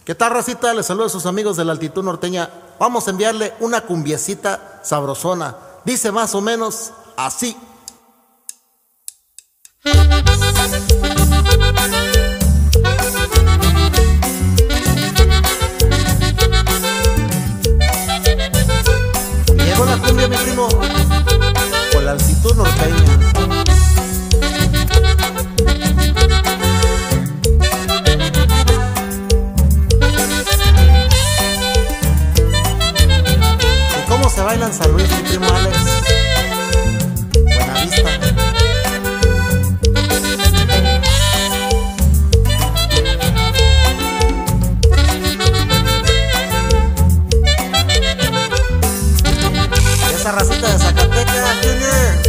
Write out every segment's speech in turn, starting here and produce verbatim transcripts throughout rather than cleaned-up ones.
¿Qué tal, racita? Les saludo a sus amigos de la altitud norteña. Vamos a enviarle una cumbiecita sabrosona. Dice más o menos así. Llegó la cumbia, mi primo, con la altitud norteña. Se baila en San Luis, mi primo Alex. Buenavista. Esa racita de Zacatecas, Junior.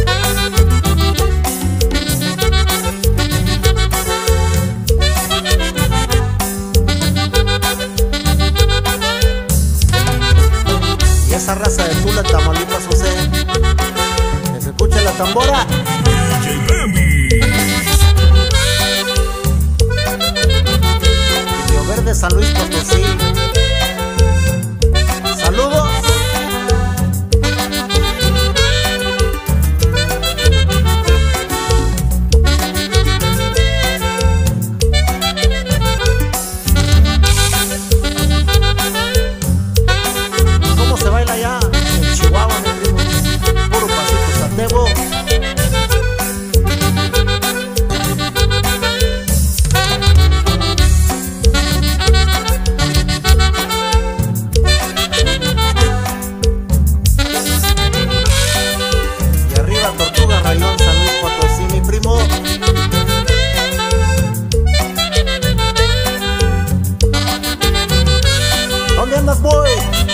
Esa raza de Tula, Tamaulipas, José. Que se escuche la tambora. Río Verde, San Luis Potosí. Saludos. ¿Dónde andas, boy?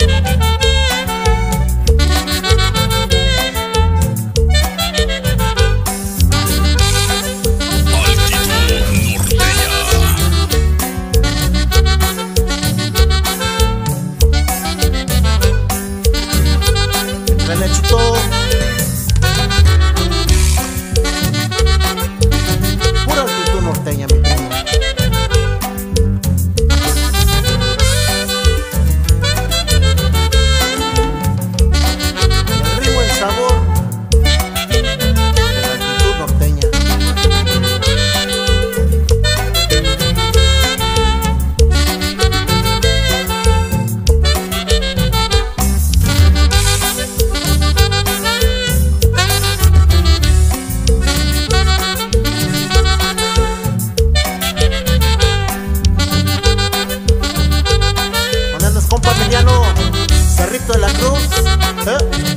Entre el lechito. Pura altitud norteña, mi primo. Cerrito de la Cruz, ¿eh?